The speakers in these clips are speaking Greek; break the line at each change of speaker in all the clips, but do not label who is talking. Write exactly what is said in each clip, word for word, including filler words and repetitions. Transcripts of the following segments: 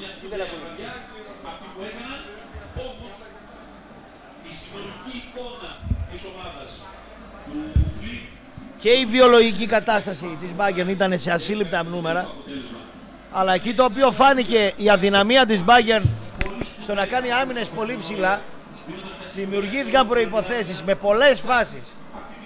Τι δεν ακολουθεί. Αυτή που έκαναν, όμως η συνολική εικόνα της ομάδας του Φλιπ
και η βιολογική κατάσταση της Bayern ήταν σε ασύλληπτα νούμερα, αλλά εκεί το οποίο φάνηκε η αδυναμία της Bayern στο να κάνει άμυνες πολύ ψηλά, δημιουργήθηκαν προϋποθέσεις με πολλές φάσεις.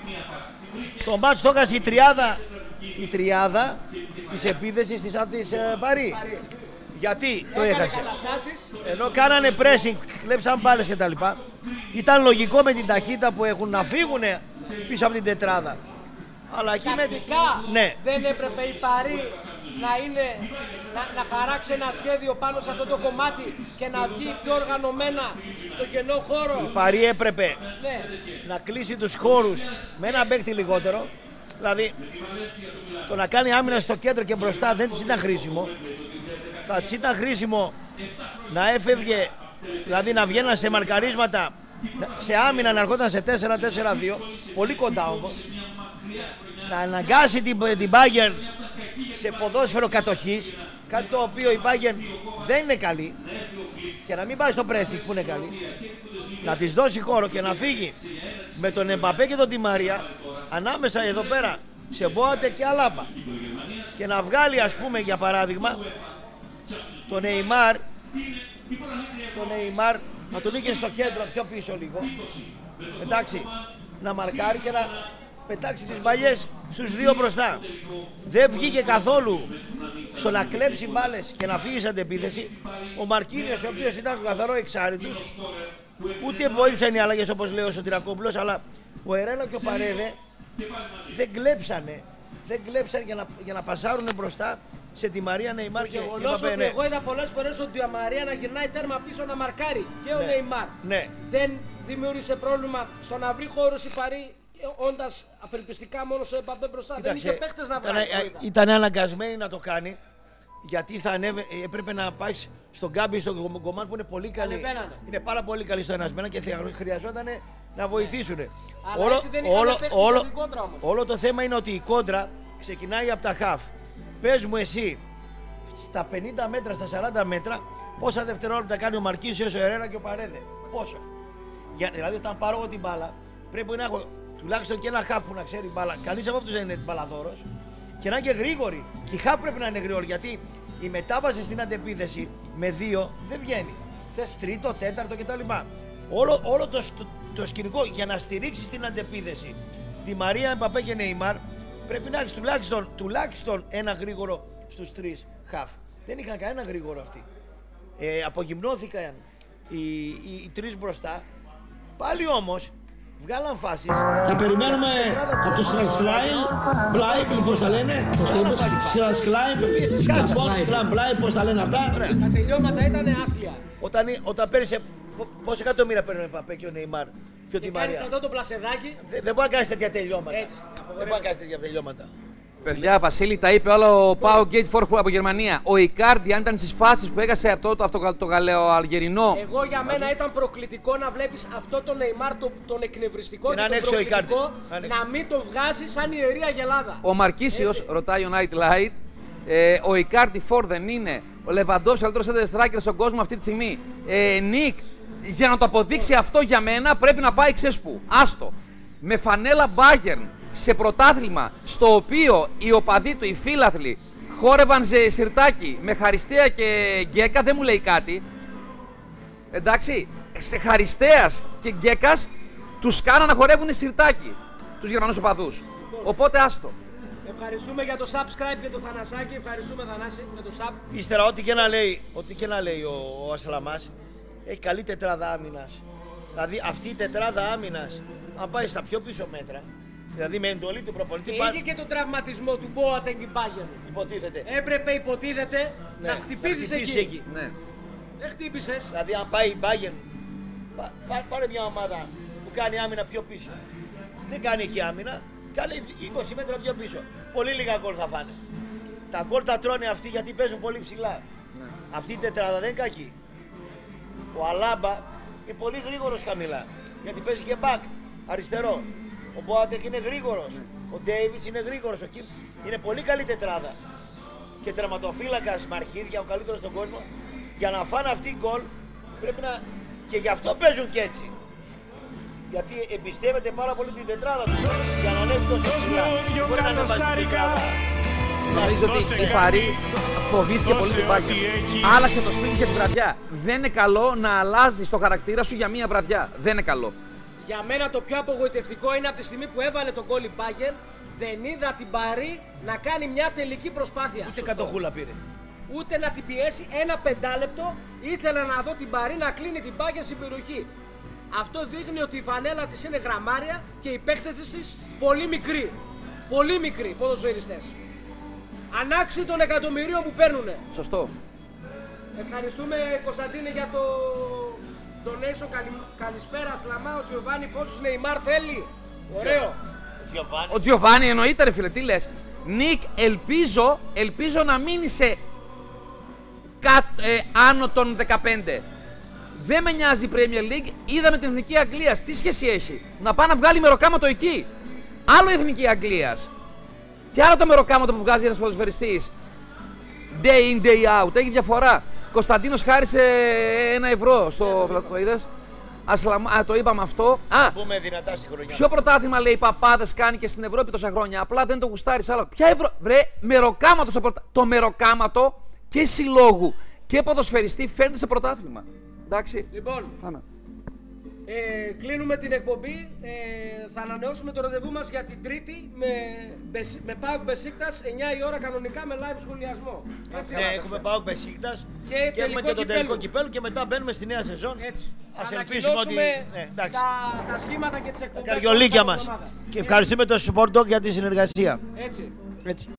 Το μάτς το έκασε η τριάδα, η τριάδα της επίθεσης της Αντις Παρί. Γιατί το έχασε? Ενώ κάνανε pressing, κλέψαν μπάλες κτλ. Ήταν λογικό με την ταχύτητα που έχουν να φύγουν πίσω από την τετράδα. Αλλά εκεί με... ναι.
Δεν έπρεπε η Παρί να, είναι, να, να χαράξει ένα σχέδιο πάνω σε αυτό το κομμάτι και να βγει πιο οργανωμένα στο κενό χώρο.
Η Παρί έπρεπε
ναι.
να κλείσει τους χώρους με ένα παίκτη λιγότερο. Δηλαδή το να κάνει άμυνα στο κέντρο και μπροστά δεν της ήταν χρήσιμο. Θα της ήταν χρήσιμο να έφευγε, δηλαδή να βγαίναν σε μαρκαρίσματα, σε άμυνα να ερχόταν σε τέσσερα τέσσερα δύο, πολύ κοντά όμως. Να αναγκάσει την, την Bayern σε ποδόσφαιρο κατοχής, κάτι το οποίο η Bayern δεν είναι καλή, και να μην πάει στο pressing που είναι καλή, να της δώσει χώρο και να φύγει με τον Εμπαπέ και τον Ντι Μαρία ανάμεσα εδώ πέρα σε Μπόατε και Αλάμπα, και να βγάλει, ας πούμε, για παράδειγμα τον Νεϊμάρ, τον Νεϊμάρ να τον είχε στο κέντρο πιο πίσω λίγο, εντάξει, να μαρκάρει και να πετάξει τις μπαλιές στους δύο μπροστά. Δεν βγήκε καθόλου στο να κλέψει μπάλες και να φύγει σε αντεπίθεση. Ο Μαρκίνιος, ο οποίος ήταν το καθαρό εξάρι τους, ούτε βοήθησαν οι αλλαγές όπως λέει ο Σωτηρακόπουλος, αλλά ο Ερέλα και ο Παρέδε δεν κλέψανε, δεν κλέψανε για να, για να πασάρουν μπροστά σε τη Μαρία, Νεϊμάρ και Εμπαπέ.
Ναι. Εγώ είδα πολλές φορές ότι η Μαρία να γυρνάει τέρμα πίσω να μαρκάρει και ο
ναι.
Νεϊμάρ.
Ναι.
Δεν δημιούργησε πρόβλημα στο να βρει χώρους η Παρί, όντας απελπιστικά μόνο ο Εμπαπέ μπροστά.
Κοίταξε,
δεν είχε παίχτες να βγάλει.
Ήταν αναγκασμένη να το κάνει, γιατί θα ανέβε, έπρεπε να πάει στον Γκάμπι, στον Κομάν που είναι πολύ καλή.
Ανεβαίνανε.
Είναι πάρα πολύ καλή στο ενασμένα και χρειαζόταν να βοηθήσουν.
Αλλά
όλο,
δεν
όλο, όλο,
κόντρα όμως.
όλο το θέμα είναι ότι η κόντρα ξεκινάει από τα χαφ. Πες μου εσύ, στα πενήντα μέτρα, στα σαράντα μέτρα, πόσα δευτερόλεπτα κάνει ο Μαρκίσιος, ο Ερέρα και ο Παρέδε? Πόσο? Για, δηλαδή, όταν πάρω εγώ την μπάλα, πρέπει να έχω τουλάχιστον και ένα χαφ που να ξέρει μπάλα. Κανείς από αυτούς δεν είναι μπαλαδόρος. Και να είναι και γρήγοροι. Και η χαφ πρέπει να είναι γρήγορη, γιατί η μετάβαση στην αντεπίθεση με δύο δεν βγαίνει. Θες τρίτο, τέταρτο κτλ. Όλο, όλο το, το, το σκηνικό για να στηρίξει την αντεπίθεση τη Μαρία, Εμπαπέ και Νεϊμάρ, πρέπει να έχει τουλάχιστον, τουλάχιστον ένα γρήγορο στους τρεις χαφ. Δεν είχαν κανένα γρήγορο αυτοί. Ε, απογυμνώθηκαν οι, οι, οι τρεις μπροστά. Πάλι όμως βγάλαν φάσεις. Θα περιμένουμε από το Σρανσκλάιν, Μπλάι, πώς τα λένε, πώς το είπες, Σρανσκλάιν, Μπλάι, πώς τα λένε αυτά.
Τα τελειώματα ήταν άθλια.
Όταν, όταν πέρυσι, πόσα εκατομμύρια παίρνει ο Εμπαπέ και ο Νεϊμάρ και ο Ντι Μαρία.
Αυτό το πλασεδάκι.
Δεν, δεν μπορεί να κάνεις τέτοια τελειώματα.
Έτσι.
Δεν μπορεί να κάνεις τέτοια τελειώματα.
Παιδιά, Βασίλη, τα είπε όλα ο Πάο Γκέιτφορ από Γερμανία. Ο Ικάρντι, αν ήταν στις φάσεις που έχασε αυτό το, αυτό, το γαλλοαλγερινό.
Εγώ για μένα ήταν προκλητικό να βλέπεις αυτό τον Νεϊμάρ, τον, τον εκνευριστικό και, και τον προκλητικό, να μην τον βγάζει σαν ιερή αγελάδα.
Ο Μαρκίσιος, ρωτάει ο Night Light, ε, ο Ικάρντι φορ δεν είναι. Ο Λεβαντόφσκι, ο καλύτερος striker στον κόσμο αυτή τη στιγμή. Ε, Νίκ, για να το αποδείξει αυτό για μένα πρέπει να πάει ξέρεις πού. Άστο. Με φανέλα Bayern σε πρωτάθλημα στο οποίο οι οπαδοί του, οι φίλαθλοι, χόρευαν σε σιρτάκι με Χαριστέα και Γκέκα, δεν μου λέει κάτι. Εντάξει, σε Χαριστέας και Γκέκας τους κάνανε να χορεύουν σιρτάκι τους Γερμανούς οπαδούς. Οπότε άστο.
Ευχαριστούμε για το subscribe και το Θανασάκι. Ευχαριστούμε Θανάση για το sub.
Ύστερα ό,τι και να λέει, ό,τι και να λέει ο, ο Ασλαμάς, έχει καλή τετράδα άμυνας. Δηλαδή αυτή η τετράδα άμυνας, αν πάει στα πιο πίσω μέτρα, δηλαδή με εντολή του προπονητή.
Και είχε και τον τραυματισμό του Boateng η Bayern.
Υποτίθεται.
Έπρεπε υποτίθεται
ναι,
να χτυπήσεις εκεί.
εκεί.
Ναι.
Δεν χτύπησες.
Δηλαδή αν πάει η Bayern, πά, πά, πάρε μια ομάδα που κάνει άμυνα πιο πίσω. Δεν κάνει εκεί άμυνα, κάνει είκοσι μέτρα πιο πίσω. Πολύ λίγα γκολ θα φάνε. Τα γκολ τα τρώνε αυτοί γιατί παίζουν πολύ ψηλά. Ναι. Αυτή η τετράδα δεν είναι κακή. Ο Αλάμπα είναι πολύ γρήγορος χαμηλά, γιατί παίζει και back, αριστερό. Ο Boateng είναι γρήγορος, ο Ντέιβιτς είναι γρήγορος, ο Κιμ είναι πολύ καλή τετράδα. Και τερματοφύλακας με αρχίδια, ο καλύτερος στον κόσμο, Για να φάνε αυτοί οι γκολ πρέπει να. Και γι' αυτό παίζουν και έτσι. Γιατί εμπιστεύεται πάρα πολύ την τετράδα του. Για να ανέβει τόσο ψηλά. Μπορεί να ανέβει την τετράδα.
Νομίζω ότι η Φαρή φοβήθηκε πολύ την Bayern. Άλλαξε το σπίτι για τη βραδιά. Δεν είναι καλό να αλλάζει το χαρακτήρα σου για μία βραδιά. Δεν είναι καλό.
Για μένα το πιο απογοητευτικό είναι από τη στιγμή που έβαλε τον γκολ η Bayern, δεν είδα την Παρί να κάνει μια τελική προσπάθεια.
Ούτε κατοχούλα πήρε.
Ούτε να την πιέσει ένα πεντάλεπτο. Ήθελα να δω την Παρί να κλείνει την Bayern στην περιοχή. Αυτό δείχνει ότι η φανέλα της είναι γραμμάρια και οι παίκτες της πολύ μικροί. Πολύ μικροί ποδοσφαιριστές. Ανάξιοι των εκατομμυρίων που παίρνουνε.
Σωστό.
Ευχαριστούμε Κωνσταντίνε για το donation. Καλη... Καλησπέρα Σλαμά, ο Τζιοβάνι πόσους Νεϊμάρ θέλει. Ωραίο.
Ο Τζιοβάνι εννοείται ρε φίλε, τι λες. Νίκ, ελπίζω, ελπίζω να μείνει σε κάτ, ε, άνω των δεκαπέντε. Δεν με νοιάζει η Premier League, είδαμε την Εθνική Αγγλίας. Τι σχέση έχει. Να πάει να βγάλει μεροκάματο εκεί. Άλλο η Εθνική Αγγλίας. Και άλλο το μεροκάματο που βγάζει ένας ποδοσφαιριστής. Day in, day out. Έχει διαφορά. Κωνσταντίνος χάρισε ένα ευρώ στο. Το είδες. Α, το είπαμε αυτό. Α,
πούμε δυνατά στη χρονιά.
Ποιο πρωτάθλημα λέει παπάδες κάνει και στην Ευρώπη τόσα χρόνια. Απλά δεν το γουστάρεις άλλο. Ποια ευρώ. Βρε, μεροκάματο στο πρωτάθλημα. Το μεροκάματο και συλλόγου και ποδοσφαιριστή φαίνεται σε πρωτάθλημα. Εντάξει.
Λοιπόν,
Πάμε.
ε, κλείνουμε την εκπομπή. Ε, θα ανανεώσουμε το ραντεβού μας για την Τρίτη με, με ΠΑΟΚ Μπεσίκτας εννιά η ώρα κανονικά με live σχολιασμό. Έτσι,
ναι, έχουμε ΠΑΟΚ Μπεσίκτας
και,
και έχουμε και τον
κυπέλλου.
τελικό κυπέλλου και μετά μπαίνουμε στη νέα σεζόν.
Έτσι.
Ας ελπίσουμε ότι. Ναι,
τα, τα σχήματα και τις εκπομπές.
Τα καριολίκια μας. Και ευχαριστούμε τον Sport Dog για τη συνεργασία.
Έτσι.
Έτσι.